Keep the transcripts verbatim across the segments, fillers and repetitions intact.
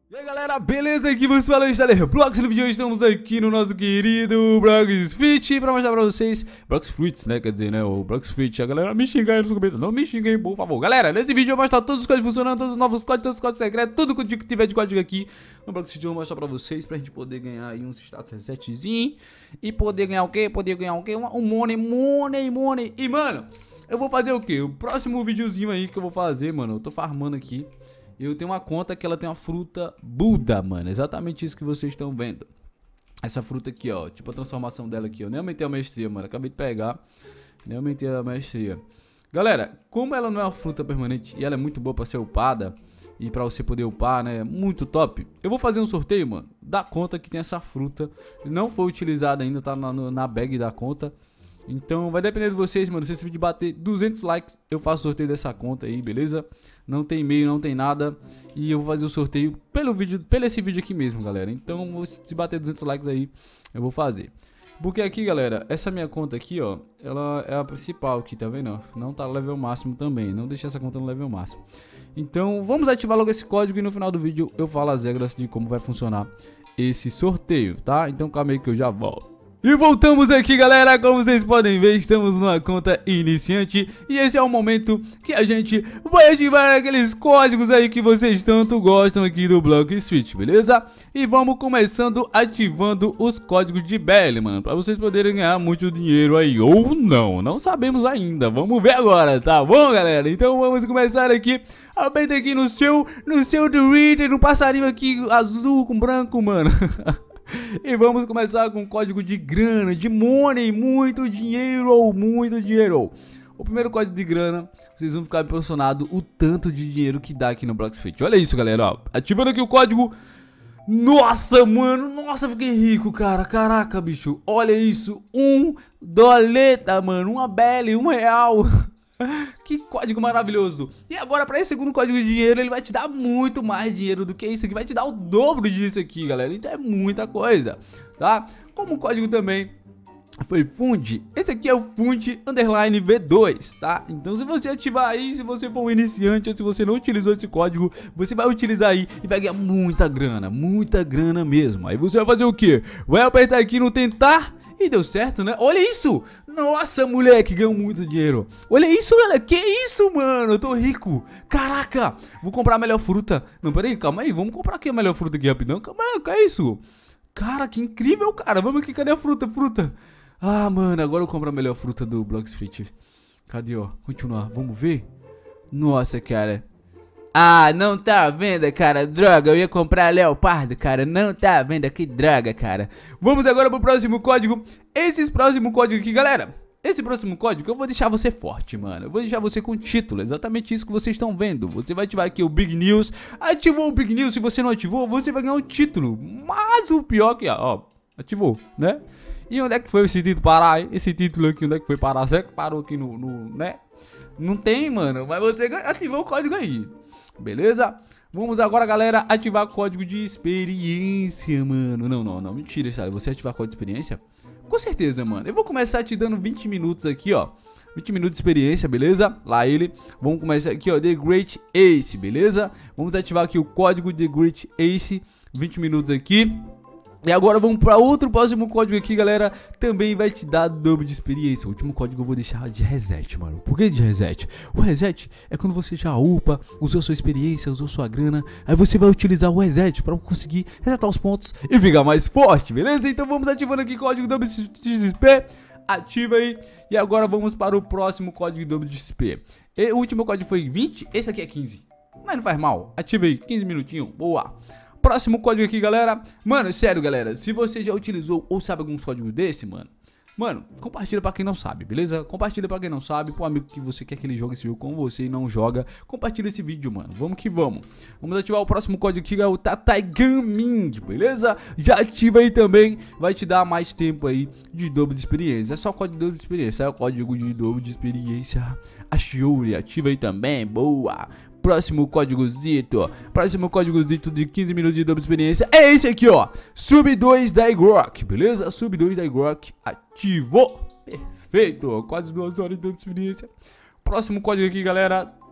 E aí galera, beleza? Aqui você fala está Roblox. No vídeo de hoje estamos aqui no nosso querido Blox Fruit pra mostrar pra vocês Blox Fruits, né? Quer dizer, né? O Blox Fruit. A galera me xinga aí nos comentários. Não me xinguem, por favor. Galera, nesse vídeo eu vou mostrar todos os códigos funcionando, todos os novos códigos, todos os códigos secretos, tudo que tiver de código aqui no Blox Fruit eu vou mostrar pra vocês, pra gente poder ganhar aí uns status resetzinho e poder ganhar o quê? Poder ganhar o quê? Um money, money, money. E mano, eu vou fazer o quê? O próximo videozinho aí que eu vou fazer, mano, eu tô farmando aqui. Eu tenho uma conta que ela tem uma fruta Buda, mano. Exatamente isso que vocês estão vendo. Essa fruta aqui, ó. Tipo a transformação dela aqui. Eu nem aumentei a maestria, mano. Acabei de pegar. Nem aumentei a maestria. Galera, como ela não é uma fruta permanente e ela é muito boa pra ser upada e pra você poder upar, né? Muito top. Eu vou fazer um sorteio, mano, da conta que tem essa fruta. Não foi utilizada ainda, tá na, na bag da conta. Então vai depender de vocês, mano. Se esse vídeo bater duzentos likes, eu faço o sorteio dessa conta aí, beleza? Não tem e-mail, não tem nada. E eu vou fazer o sorteio pelo vídeo, pelo esse vídeo aqui mesmo, galera. Então se bater duzentos likes aí, eu vou fazer. Porque aqui, galera, essa minha conta aqui, ó, ela é a principal aqui, tá vendo? Não tá no level máximo também. Não deixa essa conta no level máximo. Então vamos ativar logo esse código e no final do vídeo eu falo as regras de como vai funcionar esse sorteio, tá? Então calma aí que eu já volto. E voltamos aqui, galera. Como vocês podem ver, estamos numa conta iniciante e esse é o momento que a gente vai ativar aqueles códigos aí que vocês tanto gostam aqui do Blox Fruit, beleza? E vamos começando ativando os códigos de B L, mano, pra vocês poderem ganhar muito dinheiro aí, ou não, não sabemos ainda, vamos ver agora, tá bom, galera? Então vamos começar aqui. Aperta aqui no seu, no seu Twitter, no passarinho aqui azul com branco, mano. E vamos começar com código de grana, de money, muito dinheiro ou muito dinheiro. O primeiro código de grana, vocês vão ficar impressionados o tanto de dinheiro que dá aqui no Blox Fruit. Olha isso, galera, ó. Ativando aqui o código. Nossa, mano, nossa, fiquei rico, cara. Caraca, bicho, olha isso. Um doleta, mano, uma B L, um real. Que código maravilhoso. E agora para esse segundo código de dinheiro, ele vai te dar muito mais dinheiro do que isso aqui. Vai te dar o dobro disso aqui, galera. Então é muita coisa, tá? Como o código também foi Fund, esse aqui é o Fund Underline V dois, tá? Então se você ativar aí, se você for um iniciante ou se você não utilizou esse código, você vai utilizar aí e vai ganhar muita grana, muita grana mesmo. Aí você vai fazer o quê? Vai apertar aqui no tentar. E deu certo, né? Olha isso! Nossa, moleque, ganhou muito dinheiro. Olha isso, galera. Que isso, mano? Eu tô rico. Caraca. Vou comprar a melhor fruta. Não, peraí, calma aí. Vamos comprar aqui a melhor fruta aqui rapidão. Calma aí, que é isso? Cara, que incrível, cara. Vamos aqui, cadê a fruta? Fruta. Ah, mano, agora eu compro a melhor fruta do Blox Fruit. Cadê, ó? Continuar. Vamos ver? Nossa, cara. Ah, não tá à venda, cara, droga, eu ia comprar leopardo, cara, não tá à venda, que droga, cara. Vamos agora pro próximo código. Esse próximo código aqui, galera, esse próximo código eu vou deixar você forte, mano. Eu vou deixar você com título, exatamente isso que vocês estão vendo. Você vai ativar aqui o Big News. Ativou o Big News, se você não ativou, você vai ganhar um título. Mas o pior que, ó, ativou, né? E onde é que foi esse título parar, hein? Esse título aqui, onde é que foi parar? Será que parou aqui no, no né? Não tem, mano, mas você ativou o código aí. Beleza? Vamos agora, galera, ativar código de experiência, mano. Não, não, não, mentira, sabe? Você ativar código de experiência? Com certeza, mano. Eu vou começar te dando vinte minutos aqui, ó. vinte minutos de experiência, beleza? Lá ele. Vamos começar aqui, ó, The Great Ace, beleza? Vamos ativar aqui o código The Great Ace, vinte minutos aqui. E agora vamos para outro próximo código aqui, galera. Também vai te dar dobro de experiência. O último código eu vou deixar de reset, mano. Por que de reset? O reset é quando você já upa, usou sua experiência, usou sua grana. Aí você vai utilizar o reset para conseguir resetar os pontos e ficar mais forte, beleza? Então vamos ativando aqui o código dobro de X P. Ativa aí. E agora vamos para o próximo código dobro de X P. E o último código foi vinte, esse aqui é quinze. Mas não faz mal. Ativa aí, quinze minutinhos. Boa. Próximo código aqui, galera. Mano, sério, galera, se você já utilizou ou sabe alguns códigos desse, mano, Mano, compartilha pra quem não sabe, beleza? Compartilha pra quem não sabe, pro amigo que você quer que ele jogue esse jogo com você e não joga. Compartilha esse vídeo, mano. Vamos que vamos. Vamos ativar o próximo código aqui, é o Tatai Gaming, beleza? Já ativa aí também, vai te dar mais tempo aí de dobro de experiência. É só código de dobro de experiência, é o código de dobro de experiência. Achou, ativa aí também, boa. Próximo códigozito, próximo códigozito de quinze minutos de dobra experiência é esse aqui, ó, Sub dois da iGrok, beleza? Sub dois da iGrok, ativou, perfeito, quase duas horas de dobra experiência. Próximo código aqui, galera,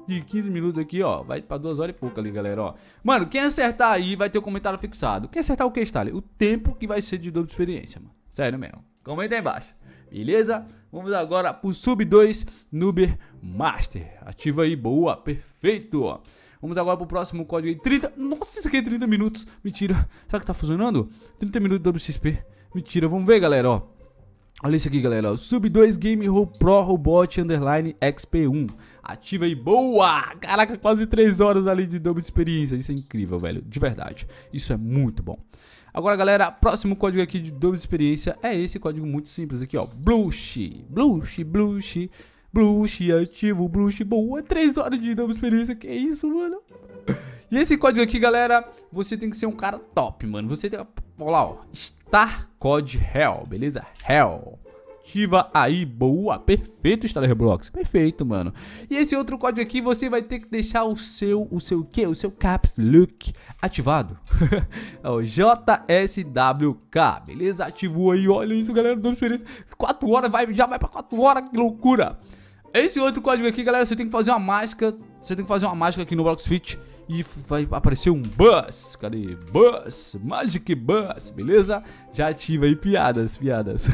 de quinze minutos aqui, ó, vai pra duas horas e pouco ali, galera, ó. Mano, quem acertar aí vai ter o um comentário fixado. Quem acertar o que, Stalin? O tempo que vai ser de dupla experiência, mano. Sério mesmo. Comenta aí embaixo. Beleza? Vamos agora pro Sub dois Nuber Master. Ativa aí, boa, perfeito, ó. Vamos agora pro próximo código aí, trinta... Nossa, isso aqui é trinta minutos. Mentira. Será que tá funcionando? trinta minutos de W X P. Mentira, vamos ver, galera, ó. Olha isso aqui, galera, ó. Sub dois Game Pro Robot Underline X P um. Ativa aí, boa! Caraca, quase três horas ali de dobra de experiência. Isso é incrível, velho, de verdade. Isso é muito bom. Agora, galera, próximo código aqui de dobra de experiência é esse código muito simples aqui, ó. Blush, Blush, Blush, Blush, ativo, Blush, boa. três horas de dobra de experiência, que isso, mano? E esse código aqui, galera, você tem que ser um cara top, mano. Você tem que... Olha lá, ó. Star Code Hell, beleza? Hell. Ativa aí, boa, perfeito, Star Roblox, perfeito, mano. E esse outro código aqui, você vai ter que deixar o seu, o seu quê? O seu Caps Lock ativado. É o J S W K, beleza? Ativou aí, olha isso, galera, quatro horas, vai, já vai pra quatro horas, que loucura. Esse outro código aqui, galera, você tem que fazer uma mágica, você tem que fazer uma mágica aqui no Bloxfit e vai aparecer um buzz. Cadê? Buzz, Magic Buzz, beleza? Já ativa aí, piadas, piadas.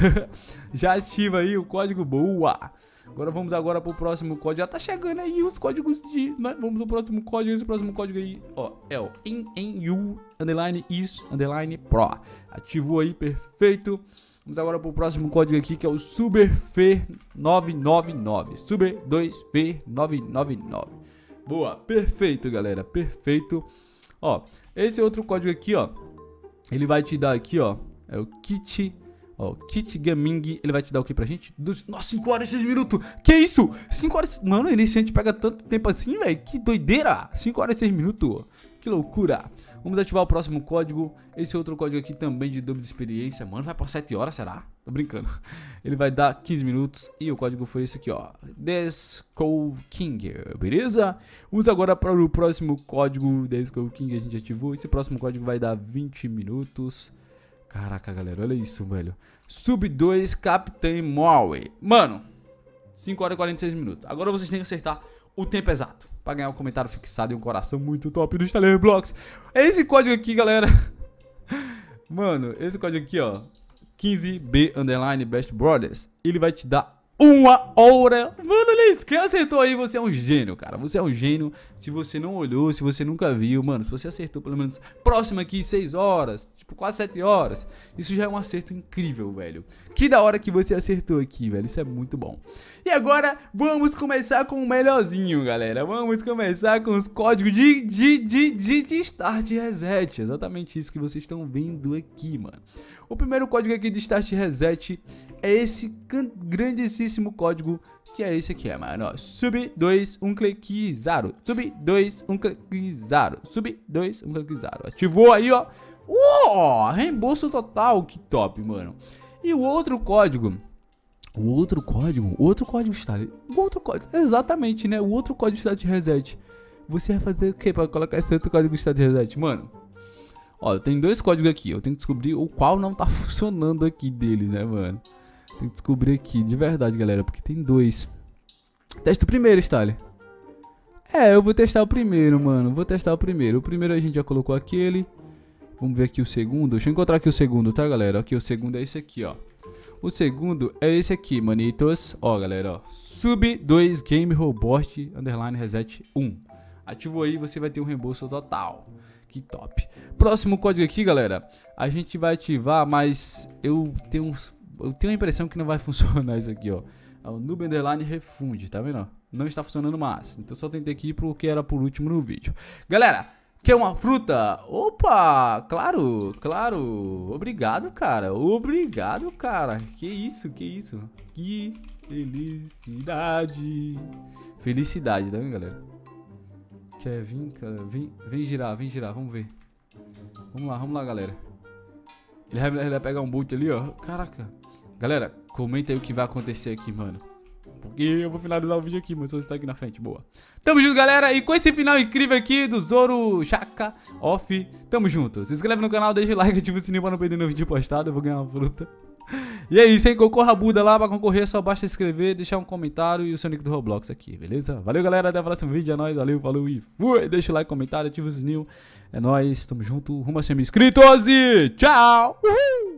Já ativa aí o código boa. Agora vamos agora pro próximo código. Já tá chegando aí os códigos de... Né? Vamos pro próximo código. Esse próximo código aí, ó, é o N N U underline is underline pro. Ativou aí, perfeito. Vamos agora pro próximo código aqui, que é o SuberF nove nove nove. Super dois F nove nove nove. Boa, perfeito, galera, perfeito. Ó, esse outro código aqui, ó, ele vai te dar aqui, ó, é o Kit, ó, Kit Gaming, ele vai te dar o que pra gente? Dos... Nossa, cinco horas e seis minutos, que isso? cinco horas, mano, iniciante pega tanto tempo assim, velho, que doideira, cinco horas e seis minutos, que loucura. Vamos ativar o próximo código, esse outro código aqui também de dobra de experiência, mano, vai pra sete horas, será? Tô brincando. Ele vai dar quinze minutos e o código foi esse aqui, ó, Desco King, beleza? Vamos agora para o próximo código Desco King, a gente ativou, esse próximo código vai dar vinte minutos. Caraca, galera, olha isso, velho. Sub dois Captain Moe. Mano, cinco horas e quarenta e seis minutos. Agora vocês têm que acertar o tempo exato pra ganhar um comentário fixado e um coração muito top do Star Roblox. Esse código aqui, galera. Mano, esse código aqui, ó, quinze B underline Best Brothers, ele vai te dar uma hora. Mano, olha isso. Quem acertou aí, você é um gênio, cara. Você é um gênio. Se você não olhou, se você nunca viu, mano, se você acertou pelo menos próximo aqui, seis horas, tipo, quase sete horas, isso já é um acerto incrível, velho. Que da hora que você acertou aqui, velho. Isso é muito bom. E agora, vamos começar com o melhorzinho, galera. Vamos começar com os códigos de, de, de, de, de Start Reset. Exatamente isso que vocês estão vendo aqui, mano. O primeiro código aqui de Start Reset é esse grandíssimo código, que é esse aqui, é, mano, ó, Sub dois, um clique zero, Sub dois, um clique zero, Sub dois, um clique zero. Ativou aí, ó, uou, reembolso total, que top, mano. E o outro código, o outro código, o outro código está ali, o outro código, exatamente, né, o outro código Start Reset. Você vai fazer o que para colocar esse outro código Start Reset, mano? Ó, tem dois códigos aqui, eu tenho que descobrir o qual não tá funcionando aqui deles, né, mano? Tem que descobrir aqui, de verdade, galera, porque tem dois. Testa o primeiro, Stalin. É, eu vou testar o primeiro, mano. Vou testar o primeiro. O primeiro a gente já colocou aquele. Vamos ver aqui o segundo. Deixa eu encontrar aqui o segundo, tá, galera? Aqui o segundo é esse aqui, ó. O segundo é esse aqui, manitos. Ó, galera, ó. Sub dois Game Robot Underline Reset um. Ativou aí, você vai ter um reembolso total. Que top. Próximo código aqui, galera. A gente vai ativar, mas eu tenho uns... Eu tenho a impressão que não vai funcionar isso aqui, ó. É o Noob Underline Refunde, tá vendo? Não está funcionando mais. Então só tentei aqui porque era por último no vídeo. Galera, quer uma fruta? Opa, claro, claro. Obrigado, cara. Obrigado, cara. Que isso, que isso. Que felicidade. Felicidade, tá vendo, galera? Quer vir, cara? Vem, vem girar, vem girar, vamos ver. Vamos lá, vamos lá, galera. Ele vai, ele vai pegar um boot ali, ó. Caraca. Galera, comenta aí o que vai acontecer aqui, mano. Porque eu vou finalizar o vídeo aqui, mas você tá aqui na frente, boa. Tamo junto, galera, e com esse final incrível aqui do Zoro Shaka Off, tamo junto. Se inscreve no canal, deixa o like, ativa o sininho pra não perder nenhum vídeo postado, eu vou ganhar uma fruta. E é isso, hein? Concorra a Buda lá. Pra concorrer, só basta se inscrever, deixar um comentário e o seu nick do Roblox aqui, beleza? Valeu, galera. Até o próximo vídeo. É nóis. Valeu, falou e fui. Deixa o like, comentário, ativa o sininho. É nóis. Tamo junto. Rumo a cem mil inscritos e tchau. Uhul.